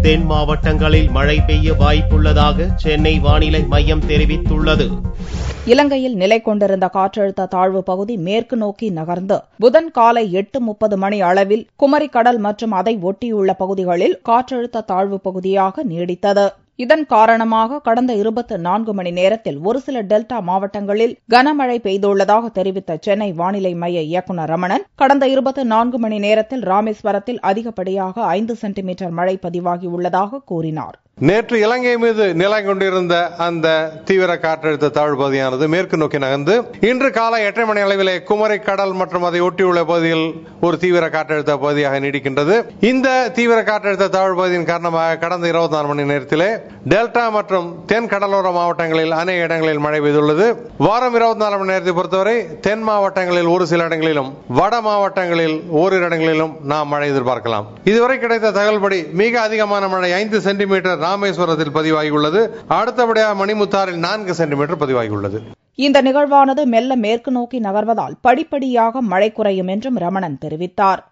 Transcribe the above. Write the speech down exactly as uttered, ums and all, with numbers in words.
தென் மாவட்டங்களில் மழை பெய்ய வாய்ப்புள்ளதாக சென்னை வானிலை மையம் தெரிவித்துள்ளது. இலங்கையில் நிலை கொண்டிருந்த காற்றழுத்த தாழ்வு பகுதி மேற்கு நோக்கி நகர்ந்து புதன் காலை எட்டு முப்பது மணி அளவில் குமரிக்கடல் மற்றும் அதை ஒட்டியுள்ள பகுதிகளில் காற்றழுத்த தாழ்வு பகுதியாக நீடித்தது. இதன் காரணமாக கடந்த இருபத்தி நான்கு மணி நேரத்தில் ஒரு சில டெல்டா மாவட்டங்களில் கனமழை பெய்துள்ளதாக தெரிவித்த சென்னை வானிலை மைய இயக்குநர் ரமணன், கடந்த இருபத்தி நான்கு மணி நேரத்தில் ராமேஸ்வரத்தில் அதிகப்படியாக ஐந்து சென்டிமீட்டர் மழை பதிவாகியுள்ளதாக கூறினார். நேற்று இலங்கை மீது நிலை கொண்டிருந்த அந்த தீவிர காற்றழுத்த தாழ்வு பகுதியானது மேற்கு நோக்கி நகர்ந்து இன்று காலை எட்டரை மணி அளவிலே குமரி கடல் மற்றும் அதை ஒட்டியுள்ள பகுதியில் ஒரு தீவிர காற்றழுத்த பகுதியாக நீடிக்கின்றது. இந்த தீவிர காற்றழுத்த தாழ்வு பகுதியின் காரணமாக கடந்த இருபத்தி நாலு மணி நேரத்திலே டெல்டா மற்றும் தென் கடலோர மாவட்டங்களில் அநேக இடங்களில் மழை பெய்துள்ளது. வாரம் இருபத்தி நாலு மணி நேரத்தை பொறுத்தவரை தென் மாவட்டங்களில் ஒரு சில இடங்களிலும் வட மாவட்டங்களில் ஓரிரு இடங்களிலும் நாம் மழை எதிர்பார்க்கலாம். இதுவரை கிடைத்த தகவல்படி மிக அதிகமான மழை ஐந்து சென்டிமீட்டர் ராமேஸ்வரத்தில் பதிவாகியுள்ளது. அடுத்தபடியாக மணிமுத்தாறில் நான்கு சென்டிமீட்டர் பதிவாகியுள்ளது. இந்த நிகழ்வானது மெல்ல மேற்கு நோக்கி நகர்வதால் படிப்படியாக மழை குறையும் என்றும் ரமணன் தெரிவித்தார்.